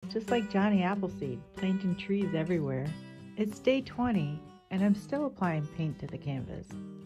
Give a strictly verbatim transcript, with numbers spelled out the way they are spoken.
just like Johnny Appleseed, planting trees everywhere. It's day twenty, and I'm still applying paint to the canvas.